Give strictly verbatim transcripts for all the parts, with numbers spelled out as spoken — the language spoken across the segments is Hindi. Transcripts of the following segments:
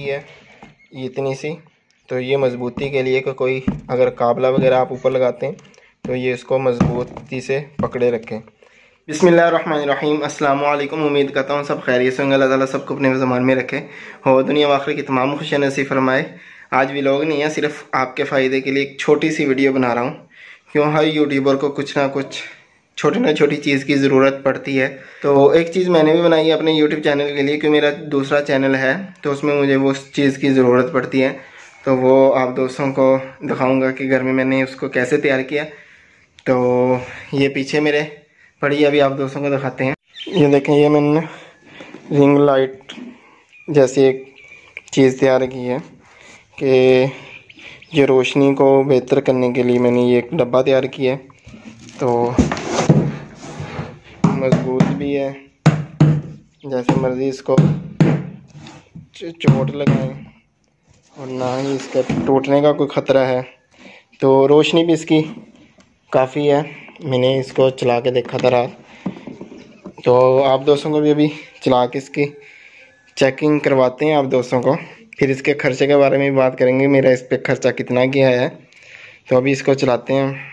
की है ये इतनी सी, तो ये मज़बूती के लिए कि कोई अगर काबला वगैरह आप ऊपर लगाते हैं तो ये इसको मज़बूती से पकड़े रखें। बिस्मिल्लाहिर्रहमानिर्रहीम, अस्सलाम वालेकुम। उम्मीद करता हूँ सब खैरियत से होंगे। अल्लाह ताला सबको अपने ज़मान में रखे और दुनिया व आखिरत की तमाम खुशियाँ नसीब फरमाए। आज व्लॉग नहीं है, सिर्फ आपके फ़ायदे के लिए एक छोटी सी वीडियो बना रहा हूँ, क्यों हर यूट्यूबर को कुछ ना कुछ छोटी ना छोटी चीज़ की ज़रूरत पड़ती है। तो एक चीज़ मैंने भी बनाई है अपने यूट्यूब चैनल के लिए, क्योंकि मेरा दूसरा चैनल है तो उसमें मुझे वो चीज़ की ज़रूरत पड़ती है, तो वो आप दोस्तों को दिखाऊंगा कि घर में मैंने उसको कैसे तैयार किया। तो ये पीछे मेरे पड़ी, अभी आप दोस्तों को दिखाते हैं। ये देखें, ये मैंने रिंग लाइट जैसी एक चीज़ तैयार की है कि ये रोशनी को बेहतर करने के लिए मैंने ये एक डब्बा तैयार किया है। तो मजबूत भी है, जैसे मर्ज़ी इसको चोट लगाएं और ना ही इसका टूटने का कोई ख़तरा है। तो रोशनी भी इसकी काफ़ी है, मैंने इसको चला के देखा था रात, तो आप दोस्तों को भी अभी चला के इसकी चेकिंग करवाते हैं आप दोस्तों को, फिर इसके खर्चे के बारे में भी बात करेंगे, मेरा इस पर खर्चा कितना गया है। तो अभी इसको चलाते हैं।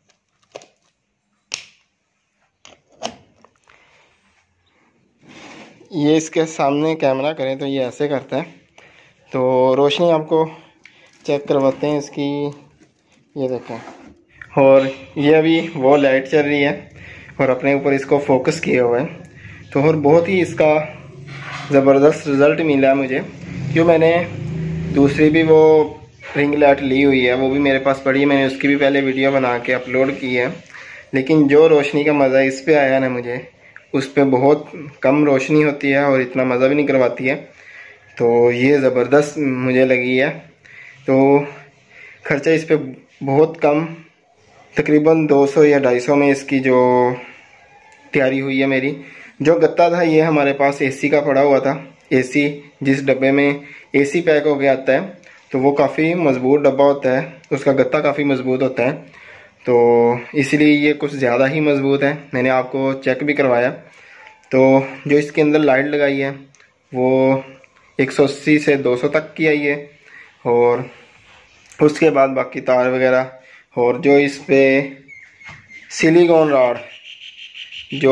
ये इसके सामने कैमरा करें तो ये ऐसे करता है। तो रोशनी आपको चेक करवाते हैं इसकी, ये देखें, और ये अभी वो लाइट चल रही है और अपने ऊपर इसको फोकस किया हुआ है। तो और बहुत ही इसका ज़बरदस्त रिज़ल्ट मिला है मुझे, क्यों मैंने दूसरी भी वो रिंग लाइट ली हुई है, वो भी मेरे पास पड़ी है, मैंने उसकी भी पहले वीडियो बना के अपलोड की है, लेकिन जो रोशनी का मज़ा इस पे आया ना मुझे, उस पे बहुत कम रोशनी होती है और इतना मज़ा भी नहीं करवाती है। तो ये ज़बरदस्त मुझे लगी है। तो ख़र्चा इस पे बहुत कम, तकरीबन दो सौ या ढाई सौ में इसकी जो तैयारी हुई है मेरी। जो गत्ता था ये हमारे पास एसी का पड़ा हुआ था, एसी जिस डब्बे में एसी पैक हो गया आता है, तो वो काफ़ी मज़बूत डब्बा होता है, उसका गत्ता काफ़ी मज़बूत होता है, तो इसलिए ये कुछ ज़्यादा ही मज़बूत है। मैंने आपको चेक भी करवाया। तो जो इसके अंदर लाइट लगाई है वो एक सौ अस्सी से दो सौ तक की आई है, और उसके बाद बाकी तार वगैरह, और जो इस पे सिलिकॉन रॉड, जो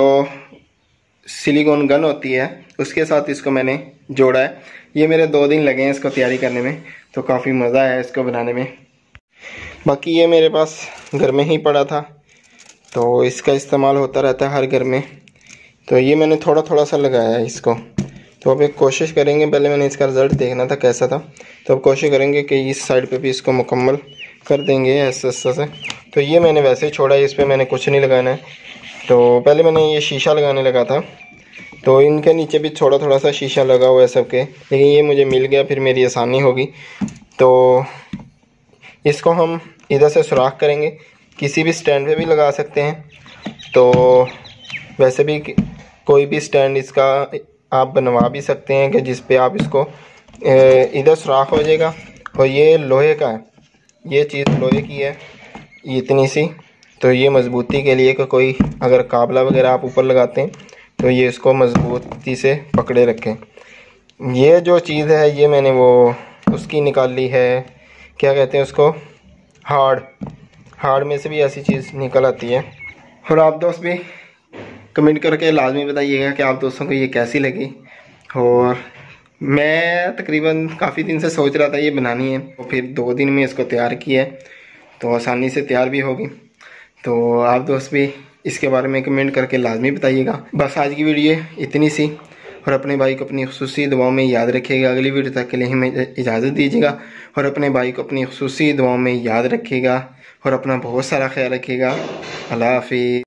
सिलिकॉन गन होती है, उसके साथ इसको मैंने जोड़ा है। ये मेरे दो दिन लगे हैं इसको तैयारी करने में, तो काफ़ी मज़ा आया इसको बनाने में। बाकी ये मेरे पास घर में ही पड़ा था, तो इसका इस्तेमाल होता रहता है हर घर में। तो ये मैंने थोड़ा थोड़ा सा लगाया है इसको। तो अब एक कोशिश करेंगे, पहले मैंने इसका रिज़ल्ट देखना था कैसा था, तो अब कोशिश करेंगे कि इस साइड पे भी इसको मुकम्मल कर देंगे ऐसे ऐसे से। तो ये मैंने वैसे ही छोड़ा है, इस पर मैंने कुछ नहीं लगाना है। तो पहले मैंने ये शीशा लगाने लगा था, तो इनके नीचे भी थोड़ा थोड़ा सा शीशा लगा हुआ है सबके, लेकिन ये मुझे मिल गया, फिर मेरी आसानी होगी। तो इसको हम इधर से सुराख करेंगे, किसी भी स्टैंड पे भी लगा सकते हैं। तो वैसे भी कोई भी स्टैंड इसका आप बनवा भी सकते हैं कि जिस पे आप इसको इधर सुराख हो जाएगा। और ये लोहे का है, ये चीज़ लोहे की है इतनी सी, तो ये मज़बूती के लिए कि कोई अगर काबला वगैरह आप ऊपर लगाते हैं तो ये इसको मज़बूती से पकड़े रखें। ये जो चीज़ है ये मैंने वो उसकी निकाली है, क्या कहते हैं उसको, हार्ड हार्ड में से भी ऐसी चीज़ निकल आती है। और आप दोस्त भी कमेंट करके लाजमी बताइएगा कि आप दोस्तों को ये कैसी लगी। और मैं तकरीबन काफ़ी दिन से सोच रहा था ये बनानी है, तो फिर दो दिन में इसको तैयार किया है, तो आसानी से तैयार भी होगी। तो आप दोस्त भी इसके बारे में कमेंट करके लाजमी बताइएगा। बस आज की वीडियो इतनी सी, और अपने भाई को अपनी खुसूसी दुआओं में याद रखिएगा। अगली वीडियो तक के लिए हमें इजाज़त दीजिएगा, और अपने भाई को अपनी खुसूसी दुआओं में याद रखिएगा, और अपना बहुत सारा ख्याल रखिएगा। अल्लाह हाफिज़।